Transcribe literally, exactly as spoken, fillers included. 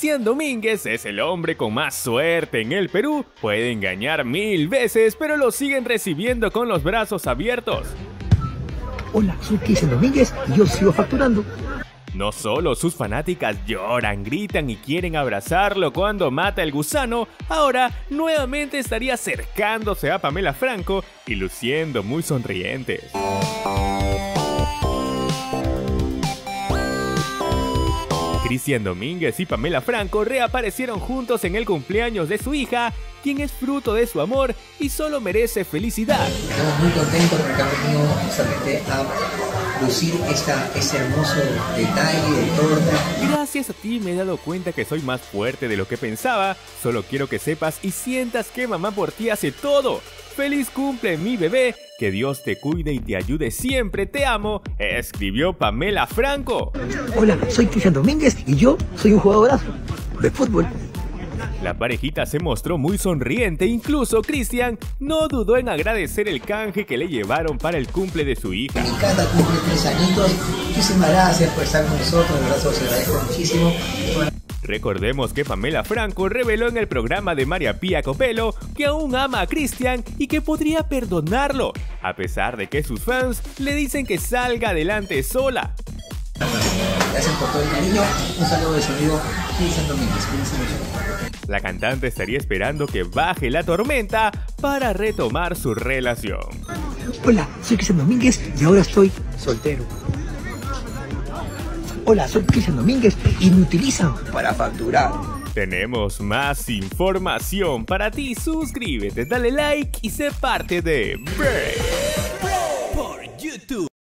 Cristian Domínguez es el hombre con más suerte en el Perú. Puede engañar mil veces, pero lo siguen recibiendo con los brazos abiertos. Hola, soy Cristian Domínguez y yo sigo facturando. No solo sus fanáticas lloran, gritan y quieren abrazarlo cuando mata el gusano, ahora nuevamente estaría acercándose a Pamela Franco y luciendo muy sonrientes. Cristian Domínguez y Pamela Franco reaparecieron juntos en el cumpleaños de su hija, quien es fruto de su amor y solo merece felicidad. Estamos muy contentos porque hemos venido justamente a lucir esta, este hermoso detalle de torta. Gracias a ti me he dado cuenta que soy más fuerte de lo que pensaba. Solo quiero que sepas y sientas que mamá por ti hace todo. ¡Feliz cumple, mi bebé! Que Dios te cuide y te ayude siempre, te amo, escribió Pamela Franco. Hola, soy Cristian Domínguez y yo soy un jugadorazo de fútbol. La parejita se mostró muy sonriente, incluso Cristian no dudó en agradecer el canje que le llevaron para el cumple de su hija. Mi Cata cumple tres añitos, muchísimas gracias por estar con nosotros, de verdad se los agradezco muchísimo. Bueno. Recordemos que Pamela Franco reveló en el programa de María Pía Copelo que aún ama a Cristian y que podría perdonarlo, a pesar de que sus fans le dicen que salga adelante sola. Gracias por todo el cariño, un saludo de su amigo Cristian Domínguez. La cantante estaría esperando que baje la tormenta para retomar su relación. Hola, soy Cristian Domínguez y ahora estoy soltero. Hola, soy Cristian Domínguez y me utilizan para facturar. Tenemos más información para ti. Suscríbete, dale like y sé parte de Break por YouTube.